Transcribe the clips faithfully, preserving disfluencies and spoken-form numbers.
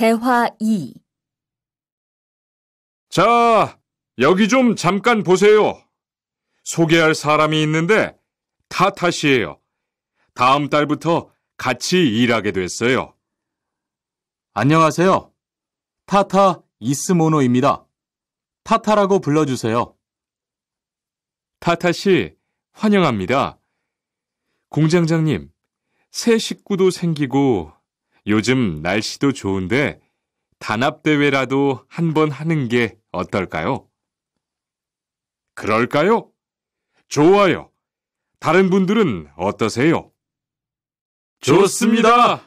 대화 이. 자, 여기 좀 잠깐 보세요. 소개할 사람이 있는데 타타씨예요. 다음 달부터 같이 일하게 됐어요. 안녕하세요. 타타 이스모노입니다. 타타라고 불러주세요. 타타씨, 환영합니다. 공장장님, 새 식구도 생기고 요즘 날씨도 좋은데 단합대회라도 한번 하는 게 어떨까요? 그럴까요? 좋아요. 다른 분들은 어떠세요? 좋습니다.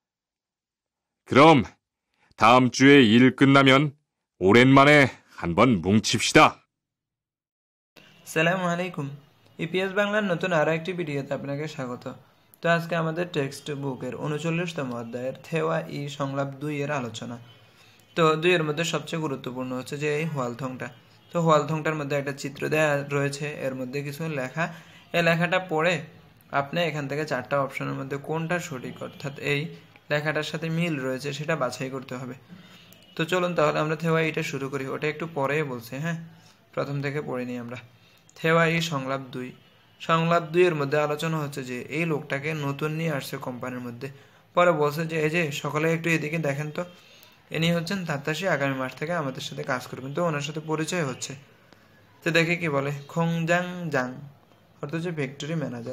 그럼 다음 주에 일 끝나면 오랜만에 한번 뭉칩시다. সালামু আলাইকুম ইপিএস বাংলার নতুন আরো একটি ভিডিওতে আপনাকে স্বাগত। তো আজকে আমাদের টেক্সট বুকের উনচল্লিশতম অধ্যায়ের থেওয়া ই সংলাপ দুই এর আলোচনা। তো দুই এর মধ্যে সবচেয়ে গুরুত্বপূর্ণ হচ্ছে যে এই হোয়ালথংটা। তো হোয়ালথংটার মধ্যে একটা চিত্র দেওয়া রয়েছে, এর মধ্যে কিছু লেখা। এই লেখাটা পড়ে আপনি এখান থেকে চারটা অপশনের মধ্যে কোনটা সঠিক অর্থাৎ এই লেখাটার সাথে মিল রয়েছে সেটা বাছাই করতে হবে। তো চলুন তাহলে আমরা থেওয়া ইটা শুরু করি। ওটা একটু পরেই বলছে, হ্যাঁ, প্রথম থেকে পড়ে নিই আমরা। থেওয়া ই সংলাপ দুই। সংলাপ দুই এর মধ্যে আলোচনা হচ্ছে যে এই লোকটাকে নতুন নিয়ে আসছে কোম্পানির মধ্যে। পরে বলছে যে এই যে সকলে একটু এদিকে দেখেন তো, ইনি হচ্ছেন তাতাশি, আগামী মাস থেকে আমাদের সাথে কাজ করবেন। তো ওনার সাথে পরিচয় হচ্ছে। তো দেখে কি বলে, খোংজাং জাং অর্থাৎ হচ্ছে ফ্যাক্টরি ম্যানেজার।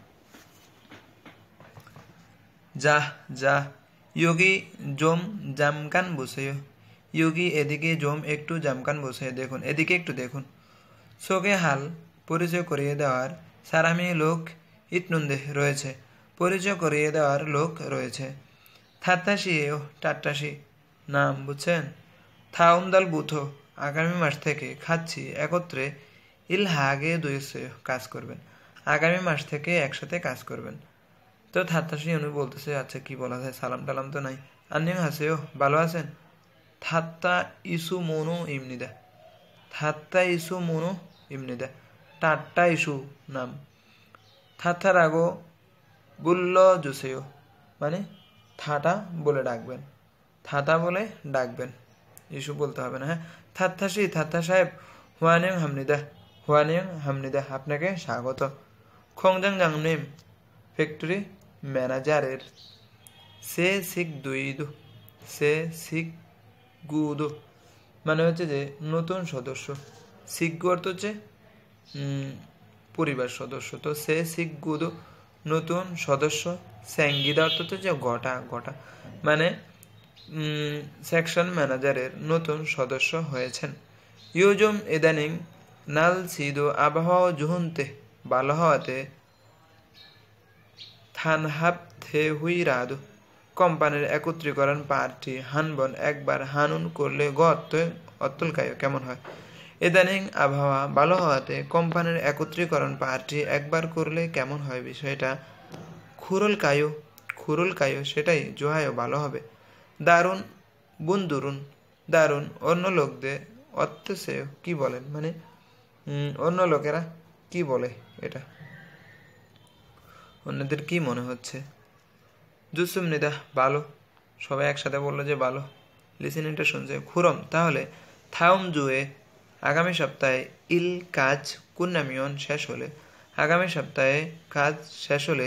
যা যা ইয়োগি জোম জামকান বসেও। ইয়োগি এদিকে, জোম একটু, জামকান বসে দেখুন, এদিকে একটু দেখুন। সোগে হাল পরিচয় করিয়ে দেওয়ার, সারামি লোক ইতনুন্দে রয়েছে, পরিচয় করিয়ে দেওয়ার লোক রয়েছে। থাত্তাশি ও টাট্টাশি নাম বুঝছেন। থাউমদাল বুথো আগামী মাস থেকে খাচ্ছি একত্রে, ইল হাগে দুইসে কাজ করবেন, আগামী মাস থেকে একসাথে কাজ করবেন। তো থাত্তাশি উনি বলতেছে আচ্ছা কি বলা যায়, সালাম টালাম তো নাই। আন্নিং হাসেও ভালো আছেন। থাত্তা ইসু মনো ইমনিদা, থাত্তা ইসু মনো ইমনিদা, টাট্টা ইসু নাম। থাত্তার আগো বুল্ল জুসেও মানে থাটা বলে ডাকবেন, থাতা বলে ডাকবেন, ইসু বলতে হবে না, হ্যাঁ। থাত্তাশি থাত্তা সাহেব, হুয়ানিং হামনিদা, হুয়ানিং হামনিদা আপনাকে স্বাগত। খোংজাং জাংনিম ফ্যাক্টরি ম্যানেজারের। সে শিখ দুইদু, সে শিখ গুদু মানে হচ্ছে যে নতুন সদস্য। শিখগু অর্থ হচ্ছে পরিবার সদস্য। তো সে শিখ গুদু নতুন সদস্য। স্যাঙ্গিদা অর্থ হচ্ছে যে গোটা গোটা মানে সেকশন ম্যানেজারের নতুন সদস্য হয়েছেন। ইউজুম ইদানিং নাল সিদো আবহাওয়া জুহুনতে ভালো হওয়াতে থানহাব থে হুই রাদু কোম্পানির একত্রীকরণ পার্টি হানবন একবার হানুন করলে গত অতুলকায় কেমন হয়। ইদানিং আবহাওয়া ভালো হওয়াতে কোম্পানির একত্রীকরণ পার্টি একবার করলে কেমন হয় বিষয়টা। খুরুল কায়ু, খুরুল কায়ু সেটাই জোহায়ও ভালো হবে। দারুণ বুন্দুরুন, দারুণ অন্য লোকদের অত্যসেও কি বলেন মানে অন্য লোকেরা কি বলে, এটা অন্যদের কি মনে হচ্ছে। জুসুম নিদা ভালো, সবাই একসাথে বললো যে ভালো, লিসেনিংটা শুনছে। খুরম তাহলে থাউম জুয়ে আগামী সপ্তাহে ইল কাজ কুন্নামিয়ন শেষ হলে, আগামী সপ্তাহে কাজ শেষ হলে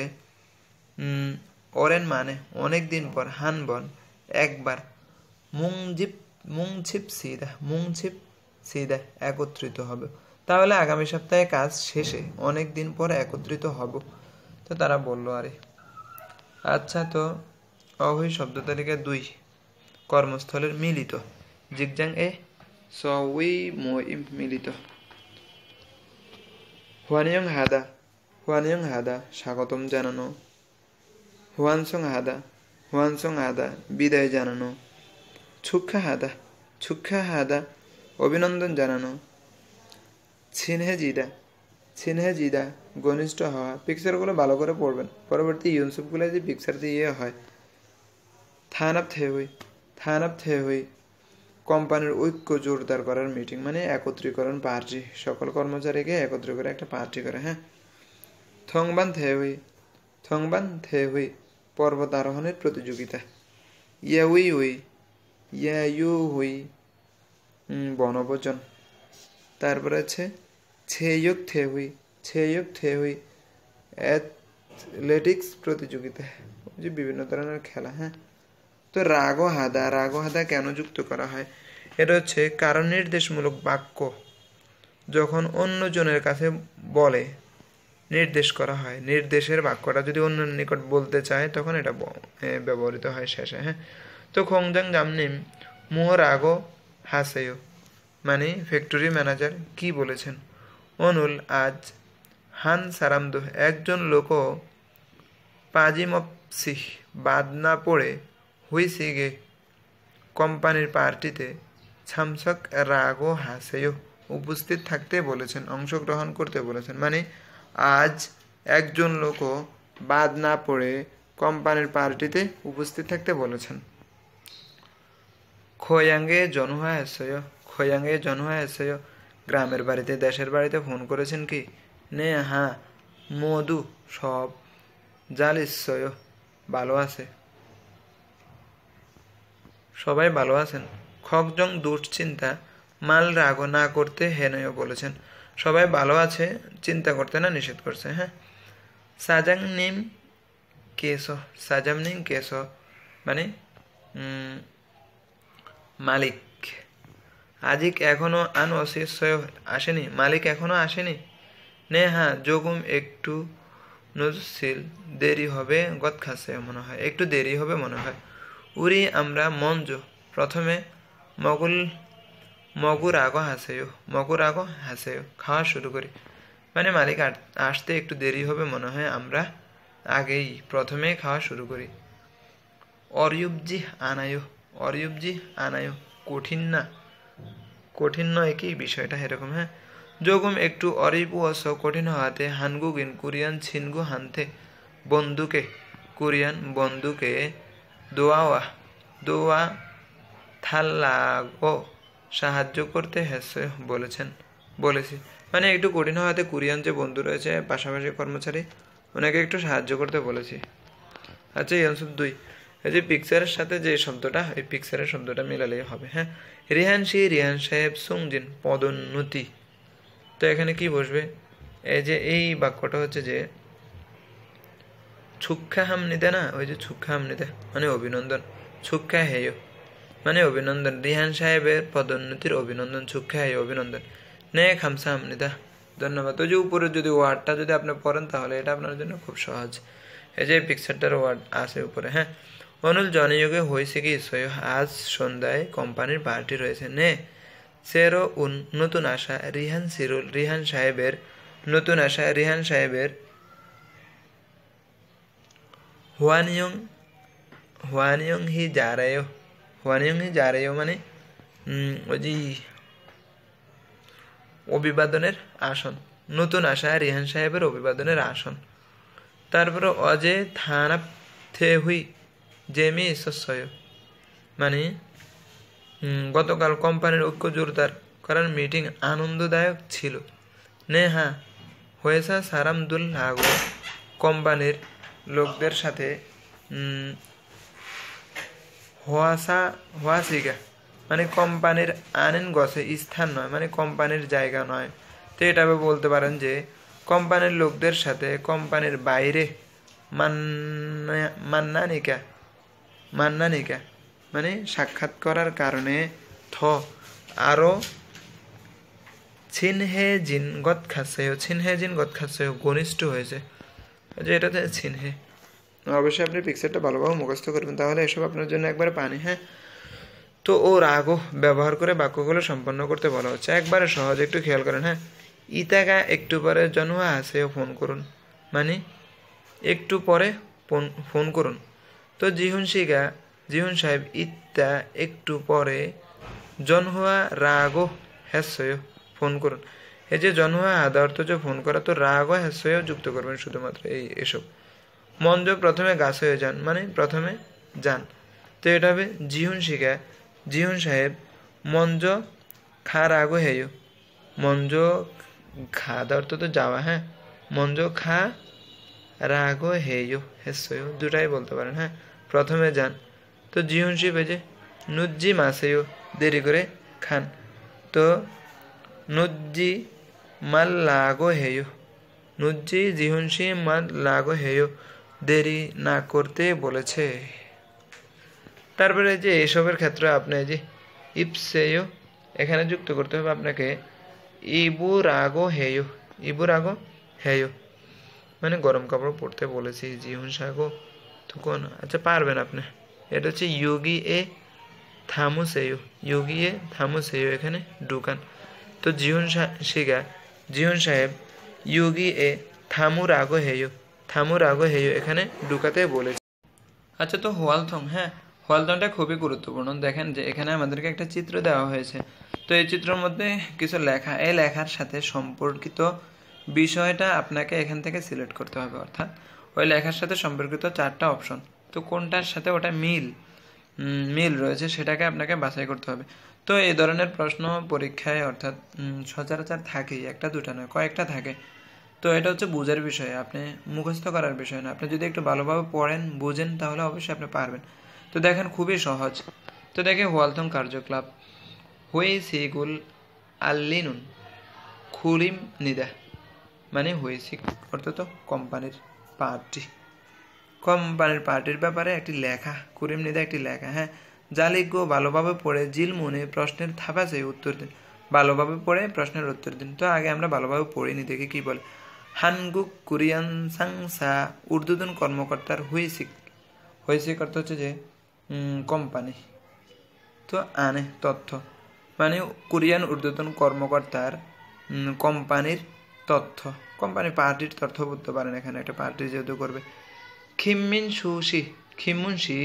ওরেন মানে অনেক দিন পর, হানবন একবার, মুংজিপ মুংছিপ সিদা, মুংছিপ সিদা একত্রিত হবে। তাহলে আগামী সপ্তাহে কাজ শেষে অনেক দিন পর একত্রিত হব। তো তারা বললো আরে আচ্ছা। তো অহৈ শব্দ তালিকা দুই, কর্মস্থলের মিলিত। জিগজাং এ সউই মই মিলিত। হুয়ানিয়ং হাদা, হুয়ানিয়ং হাদা স্বাগতম জানানো। হুয়ানসং হাদা, হুয়ানসং হাদা বিদায় জানানো। ছুক্ষা হাদা, ছুক্ষা হাদা অভিনন্দন জানানো। ছিনহে জিদা, ছিনহে জিদা ঘনিষ্ঠ হওয়া। পিকচারগুলো ভালো করে পড়বেন, পরবর্তী ইউনসুফগুলো যে পিকচার দিয়ে হয়। থানাপ থে হই, থানাপ থে হই কোম্পানির ঐক্য জোরদার করার মিটিং মানে একত্রীকরণ পার্টি, সকল কর্মচারীকে একত্র করে একটা পার্টি করে, হ্যাঁ। থংবান থে হই, থংবান থে হই পর্বত আরোহণের প্রতিযোগিতা। ইয়া উই উই, ইয়া ইউ হুই বনভোজন। তারপরে আছে ছেয়ক থে হুই, ছেয়ক থে হুই অ্যাথলেটিক্স প্রতিযোগিতা, যে বিভিন্ন ধরনের খেলা। হ্যাঁ, তো রাগ ও হাদা, রাগ ও হাদা কেন যুক্ত করা হয়? এটা হচ্ছে কারণ নির্দেশমূলক বাক্য যখন অন্যজনের কাছে বলে নির্দেশ করা হয়, নির্দেশের বাক্যটা যদি অন্য নিকট বলতে চায় তখন এটা ব্যবহৃত হয় শেষে। হ্যাঁ, তো খোংজাং জামনিম মুহ রাগো হাসেয় মানে ফ্যাক্টরি ম্যানেজার কি বলেছেন? অনুল আজ হান সারামদু একজন লোকও পাজিমপসি বাদ না পড়ে হুইসিগে কোম্পানির পার্টিতে ছামসক রাগো হাসেয় উপস্থিত থাকতে বলেছেন, অংশগ্রহণ করতে বলেছেন। মানে আজ একজন লোকও বাদ না পড়ে কোম্পানির পার্টিতে উপস্থিত থাকতে বলেছেন। খোয়াঙ্গে জনহা এসেয়, খোয়াঙ্গে জনহা এসেয় গ্রামের বাড়িতে দেশের বাড়িতে ফোন করেছেন কি? নে হ্যাঁ মধু সব জালিসয় ভালো আছে, সবাই ভালো আছেন। খকজং দুশ্চিন্তা মাল রাগ না করতে হেনয় বলেছেন, সবাই ভালো আছে, চিন্তা করতে না নিষেধ করছে। হ্যাঁ, সাজাং নিম কেস, সাজাম নিম কেস মানে মালিক আজিক এখনো আন অশিষ্যয় আসেনি, মালিক এখনো আসেনি। নে হ্যাঁ যোগুম একটু নজুশীল দেরি হবে গত খাসে মনে হয়, একটু দেরি হবে মনে হয়। উরি আমরা মঞ্জ প্রথমে মগুল মগুর আগো হাসেও, মগুর আগো হাসেও খাওয়া শুরু করি। মানে মালিক আসতে একটু দেরি হবে মনে হয়, আমরা আগেই প্রথমে খাওয়া শুরু করি। অরিয়ুবজি আনায়ো, অরিয়ুবজি আনায়ো কঠিন না, কঠিন নয় কি বিষয়টা এরকম। হ্যাঁ, যোগম একটু অরিপু অস কঠিন হওয়াতে হানগুগিন কোরিয়ান ছিনগু হানতে বন্ধুকে, কোরিয়ান বন্ধুকে দোয়াওয়া দোয়া থাল্লাগো সাহায্য করতে হেসে বলেছেন, বলেছি। মানে একটু কঠিন হওয়াতে কোরিয়ান যে বন্ধু রয়েছে পাশাপাশি কর্মচারী ওনাকে একটু সাহায্য করতে বলেছি। আচ্ছা, এই অংশ দুই, এই যে পিকচারের সাথে যে শব্দটা, এই পিকচারের শব্দটা মিলালেই হবে। হ্যাঁ, রিহান শি রিহান সাহেব সুংজিন পদোন্নতি, তো এখানে কি বসবে? এই যে এই বাক্যটা হচ্ছে যে ছুক্ষা হামনিদে না, ওই যে ছুক্ষা হামনিদে মানে অভিনন্দন, ছুক্ষা হেয় মানে অভিনন্দন, রিহান সাহেবের পদোন্নতির অভিনন্দন, ছুক্ষা হেয় অভিনন্দন। নে খামসা হামনিদা ধন্যবাদ। তো যে উপরে যদি ওয়ার্ডটা যদি আপনি পড়েন তাহলে এটা আপনার জন্য খুব সহজ। এই যে পিকচারটার ওয়ার্ড আছে উপরে। হ্যাঁ, অনুল জনযোগে হয়েছে কি আজ সন্ধ্যায় কোম্পানির পার্টি রয়েছে। নে সেরো নতুন আশা রিহান সিরুল, রিহান সাহেবের নতুন আশা রিহান সাহেবের হুয়ানিয়ং হুয়ানিয়ং হি যা রে, হুয়ানিয়ং হি যা রে মানে ওই যে অভিবাদনের আসন, নতুন আশা রিহান সাহেবের অভিবাদনের আসন। তারপরে অজে থানা থে হুই জেমি সস্যয় মানে গতকাল কোম্পানির ঐক্য জোরদার করার মিটিং আনন্দদায়ক ছিল। নে হ্যাঁ হয়েছে সারামদুল লাগো কোম্পানির লোকদের সাথে হোয়াসা হোয়াসিগা মানে কোম্পানির আনেন গছে স্থান নয়, মানে কোম্পানির জায়গা নয়। তো এটা বলতে পারেন যে কোম্পানির লোকদের সাথে কোম্পানির বাইরে মান্নানিকা, মান্নানিকা মানে সাক্ষাৎ করার কারণে থ আরো ছিনহে জিন গত খাসেও, ছিনহে জিন গত খাসেও ঘনিষ্ঠ হয়েছে, যে এটাতে ছিনহে। অবশ্যই আপনি পিকচারটা ভালোভাবে মুখস্থ করবেন, তাহলে এসব আপনার জন্য একবারে পানি। হ্যাঁ, তো ও রাগও ব্যবহার করে বাক্যগুলো সম্পন্ন করতে বলা হচ্ছে, একবারে সহজ, একটু খেয়াল করেন। হ্যাঁ, ইতাগা একটু পরে জনহা আসেও ফোন করুন মানে একটু পরে ফোন করুন। তো জিহুন শিগা জিহুন সাহেব ইত্যা একটু পরে জনহুয়া রাগো হ্যাসয় ফোন করুন। এই যে জনহুয়া আদা অর্থ যে ফোন করা, তো রাগও হ্যাসয়ও যুক্ত করবেন শুধুমাত্র এই এসব। মঞ্জ প্রথমে গাছ হয়ে যান মানে প্রথমে যান, তো এটা হবে জিহুন শিগা জিহুন সাহেব মঞ্জ খা রাগো হেয়, মঞ্জ খা অর্থ তো যাওয়া। হ্যাঁ, মঞ্জ খা রাগো হেয় হেসয় দুটাই বলতে পারেন। হ্যাঁ, প্রথমে যান, তো জিহুন শিব এই যে নুজ্জি মাসেও, দেরি করে খান। তো নুজ্জি মাল লাগো হেয়ো, নুজ্জি জিহুনশি মাল লাগো হেয়ো, দেরি না করতে বলেছে। তারপরে যে এসবের ক্ষেত্রে আপনি যে ইপসেয়ো এখানে যুক্ত করতে হবে আপনাকে ইবুরাগো হেয়ো, ইবুরাগো হেয়ো মানে গরম কাপড় পরতে বলেছি। জিহুন সাগো তখন আচ্ছা পারবেন আপনি। এটা হচ্ছে ইয়োগি এ থামুসেয়ো, ইয়োগি এ থামুসেয়ো এখানে ঢুকান। তো জিহুন শিগা জিহুন সাহেব ইয়োগি এ থামুরাগো হেয়ো, থামুরাগো হেয়ো এখানে ঢুকাতে বলেছে। আচ্ছা তো হোয়ালথং, হ্যাঁ হোয়ালথংটা খুবই গুরুত্বপূর্ণ। দেখেন যে এখানে আমাদেরকে একটা চিত্র দেওয়া হয়েছে। তো এই চিত্রের মধ্যে কিছু লেখা, এই লেখার সাথে সম্পর্কিত বিষয়টা আপনাকে এখান থেকে সিলেক্ট করতে হবে, অর্থাৎ ওই লেখার সাথে সম্পর্কিত চারটা অপশন, তো কোনটার সাথে ওটা মিল মিল রয়েছে সেটাকে আপনাকে বাছাই করতে হবে। তো এই ধরনের প্রশ্ন পরীক্ষায় অর্থাৎ সচরাচর থাকেই, একটা দুটা নয় কয়েকটা থাকে। তো এটা হচ্ছে বুঝার বিষয়, আপনি মুখস্থ করার বিষয় না। আপনি যদি একটু ভালোভাবে পড়েন বুঝেন তাহলে অবশ্যই আপনি পারবেন। তো দেখেন খুবই সহজ। তো দেখে হোয়ালথং কার্যকলাপ হুই সিগুল আল্লিনুন খুলিম নিদা মানে হুইসিক অর্থাৎ কোম্পানির পার্টি, কোম্পানির পার্টির ব্যাপারে একটি লেখা, কুরিম নিদা একটি লেখা। হ্যাঁ জালিগো ভালোভাবে পড়ে জিল মনে প্রশ্নের থাপা চেয়ে উত্তর দিন, ভালোভাবে পড়ে প্রশ্নের উত্তর দিন। তো আগে আমরা ভালোভাবে পড়িনি, দেখি কি বলে। হানগুক কোরিয়ান সাংসা উর্দুদন কর্মকর্তার হুইসিক, হুইসিক অর্থ হচ্ছে যে কোম্পানি। তো আনে তথ্য মানে কোরিয়ান উর্দুতন কর্মকর্তার কোম্পানির তথ্য, কোম্পানি পার্টির তথ্য বলতে পারেন, এখানে একটা পার্টি যেহেতু করবে। খিমমিন সুশি খিমুনশি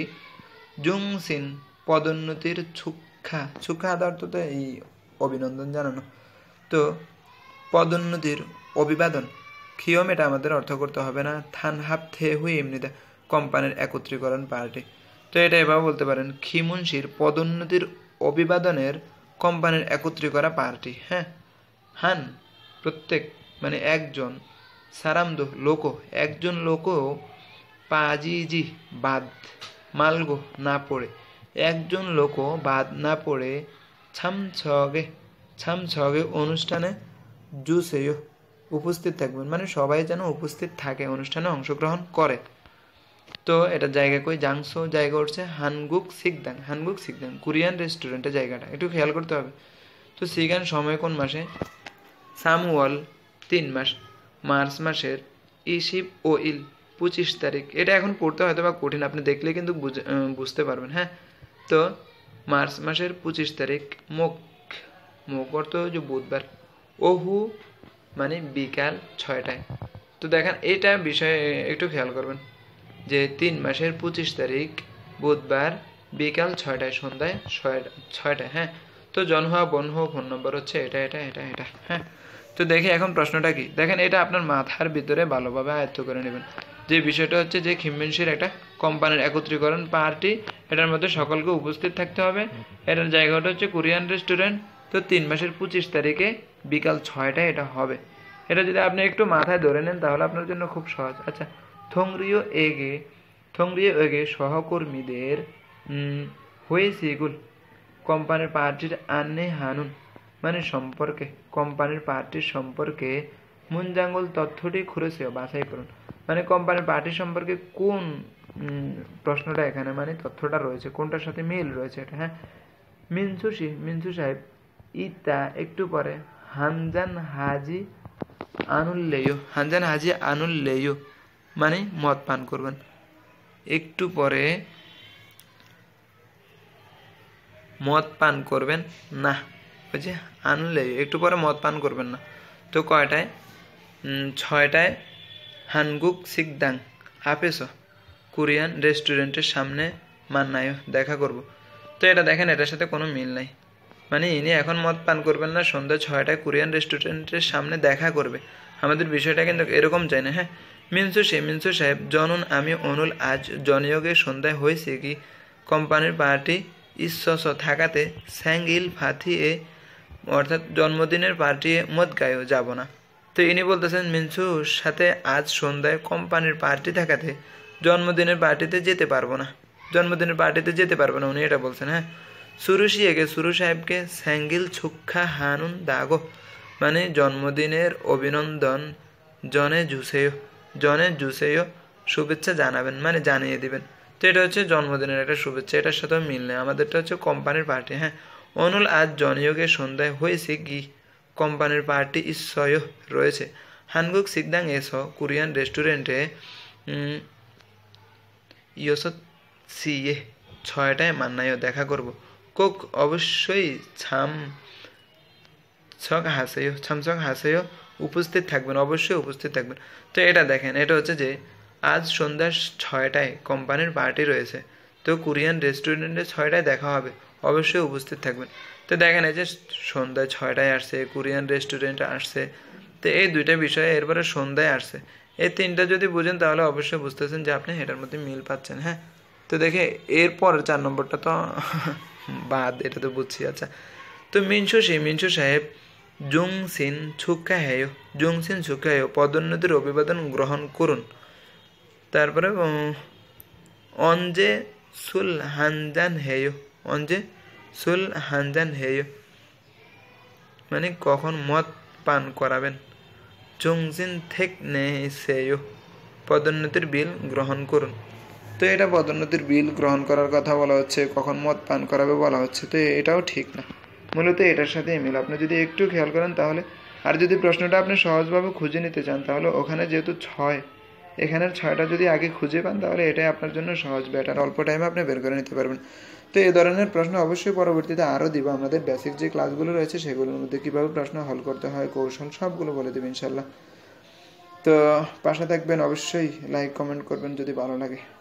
জুংসিন পদোন্নতির ছুক্ষা, ছুক্ষা অর্থ তো এই অভিনন্দন জানানো। তো পদোন্নতির অভিবাদন, খিয়ম এটা আমাদের অর্থ করতে হবে না। থান হাফ থে হুই এমনিতে কোম্পানির একত্রীকরণ পার্টি। তো এটা এভাবে বলতে পারেন খিমুনশির পদোন্নতির অভিবাদনের কোম্পানির একত্রী করা পার্টি। হ্যাঁ হান প্রত্যেক মানে একজন, সারামদো লোক একজন লোক, পাজিজি বাদ মালগো না পড়ে, একজন লোক বাদ না পড়ে, ছামছগে ছামছগে অনুষ্ঠানে জুসেয় উপস্থিত থাকবেন মানে সবাই যেন উপস্থিত থাকে, অনুষ্ঠানে অংশগ্রহণ করে। তো এটা জায়গা কই জাংসো জায়গা উঠছে হানগুক সিকদাং, হানগুক সিকদাং কোরিয়ান রেস্টুরেন্টের জায়গাটা একটু খেয়াল করতে হবে। তো সিগান সময় কোন মাসে, সামওয়াল তিন মাস, মার্চ মাসের ইসিপ ও ইল পঁচিশ তারিখ। এটা এখন পড়তে হয়তো বা কঠিন, আপনি দেখলে কিন্তু বুঝতে পারবেন। হ্যাঁ তো মার্চ মাসের পঁচিশ তারিখ, মোক মোক অর্থ যে বুধবার, ওহু মানে বিকাল ছয়টায়। তো দেখেন এটা বিষয়ে একটু খেয়াল করবেন যে তিন মাসের পঁচিশ তারিখ বুধবার বিকাল ছয়টায়, সন্ধ্যায় ছয়টা ছয়টায়। হ্যাঁ তো জনহা বনহো ফোন নম্বর হচ্ছে এটা এটা এটা এটা। হ্যাঁ তো দেখি এখন প্রশ্নটা কি, দেখেন এটা আপনার মাথার ভিতরে ভালোভাবে আয়ত্ত করে নেবেন। যে বিষয়টা হচ্ছে যে খিমমিনশির একটা কোম্পানির একত্রীকরণ পার্টি, এটার মধ্যে সকলকে উপস্থিত থাকতে হবে। এটার জায়গাটা হচ্ছে কোরিয়ান রেস্টুরেন্ট। তো তিন মাসের পঁচিশ তারিখে বিকাল ছয়টায় এটা হবে। এটা যদি আপনি একটু মাথায় ধরে নেন তাহলে আপনার জন্য খুব সহজ। আচ্ছা থংরিও এগে থংরিও এগে সহকর্মীদের হুইসিগুল কোম্পানির পার্টির আন্নে হানুন মানে সম্পর্কে, কোম্পানির পার্টির সম্পর্কে মুনজাঙ্গল তথ্যটি খুঁড়েছেও বাছাই করুন মানে কোম্পানির পার্টি সম্পর্কে কোন প্রশ্নটা এখানে মানে তথ্যটা রয়েছে কোনটার সাথে মিল রয়েছে এটা। হ্যাঁ মিনসুশি মিনসু সাহেব ইতা একটু পরে হানজান হাজি আনুল্লেয়, হানজান হাজি আনুল্লেয় মানে মদ পান করবেন। একটু পরে মদ পান করবেন না, ওই যে আনুল্লেয় একটু পরে মদ পান করবেন না। তো কয়টায়, ছয়টায় হানগুক সিকদাং আপেস কোরিয়ান রেস্টুরেন্টের সামনে মান্নায় দেখা করব। তো এটা দেখেন এটার সাথে কোনো মিল নাই, মানে ইনি এখন মদ পান করবেন না, সন্ধ্যা ছয়টায় কোরিয়ান রেস্টুরেন্টের সামনে দেখা করবে। আমাদের বিষয়টা কিন্তু এরকম চাই না। হ্যাঁ মিনসু সে মিনসু সাহেব জনুন আমি অনুল আজ জনয়োগে সন্ধ্যায় হয়েছে কি কোম্পানির পার্টি ঈশ্বস থাকাতে স্যাঙ্গিল ফাথিয়ে অর্থাৎ জন্মদিনের পার্টি মদ গায়েও যাব না। তো ইনি বলতেছেন মিনসুর সাথে আজ সন্ধ্যায় কোম্পানির পার্টি থাকাতে জন্মদিনের পার্টিতে যেতে পারবো না। জন্মদিনের পার্টিতে যেতে পারবে না, উনি এটা বলছেন। হ্যাঁ, সুরুশিয়াকে সুরু সাহেবকে স্যাঙ্গিল ছুক্ষা হানুন দাগো, মানে জন্মদিনের অভিনন্দন জনে জুসেয়, জনে জুসেয় শুভেচ্ছা জানাবেন, মানে জানিয়ে দিবেন। তো এটা হচ্ছে জন্মদিনের একটা শুভেচ্ছা, এটার সাথেও মিল নেই। আমাদেরটা হচ্ছে কোম্পানির পার্টি। হ্যাঁ, অনুল আজ জনয়োগের সন্ধ্যায় হয়েছে কি কোম্পানির পার্টি ইস্বয় রয়েছে। হানগুক সিকদাং এস কোরিয়ান রেস্টুরেন্টে ইয়সত সিয়ে ছয়টায় মান্নায়ও দেখা করব। কোক অবশ্যই ছাম ছক হাসেও ছামছক হাসেও উপস্থিত থাকবেন, অবশ্যই উপস্থিত থাকবেন। তো এটা দেখেন, এটা হচ্ছে যে আজ সন্ধ্যা ছয়টায় কোম্পানির পার্টি রয়েছে, তো কোরিয়ান রেস্টুরেন্টে ছয়টায় দেখা হবে, অবশ্যই উপস্থিত থাকবেন। তো দেখেন এই যে সন্ধ্যায় ছয়টায় আসছে, কোরিয়ান রেস্টুরেন্টে আসছে, তো এই দুইটা বিষয়ে এরপরে সন্ধ্যায় আসছে, এই তিনটা যদি বুঝেন তাহলে অবশ্যই বুঝতেছেন যে আপনি এটার মধ্যে মিল পাচ্ছেন। হ্যাঁ, তো দেখে এরপর চার নম্বরটা তো বাদ, এটা তো বুঝছি। আচ্ছা, তো মিনশো সি মিনশো সাহেব জুং সিন ছুক্কা হেয়, জুং সিন ছুক্কা হেয় পদোন্নতির অভিবাদন গ্রহণ করুন। তারপরে অঞ্জে সুল হানজান হেয়, অঞ্জে সুল হানজান হেয় মানে কখন মদ পান করাবেন। চুংজিন থেক নে সেয় পদোন্নতির বিল গ্রহণ করুন। তো এটা পদোন্নতির বিল গ্রহণ করার কথা বলা হচ্ছে, কখন মদ পান করাবে বলা হচ্ছে, তো এটাও ঠিক না, মূলত এটার সাথে মিল। আপনি যদি একটু খেয়াল করেন তাহলে, আর যদি প্রশ্নটা আপনি সহজভাবে খুঁজে নিতে চান তাহলে ওখানে যেহেতু ছয়, এখানের ছয়টা যদি আগে খুঁজে পান তাহলে এটাই আপনার জন্য সহজ, বেটার, অল্প টাইমে আপনি বের করে নিতে পারবেন। তো এই ধরনের প্রশ্ন অবশ্যই পরবর্তীতে আরও দিব, আমাদের বেসিক যে ক্লাসগুলো রয়েছে সেগুলোর মধ্যে কীভাবে প্রশ্ন হল করতে হয়, কৌশল সবগুলো বলে দেবে ইনশাল্লাহ। তো পাশে থাকবেন, অবশ্যই লাইক কমেন্ট করবেন যদি ভালো লাগে।